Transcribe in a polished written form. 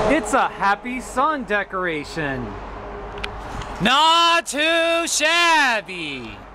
It's a happy sun decoration. Not too shabby.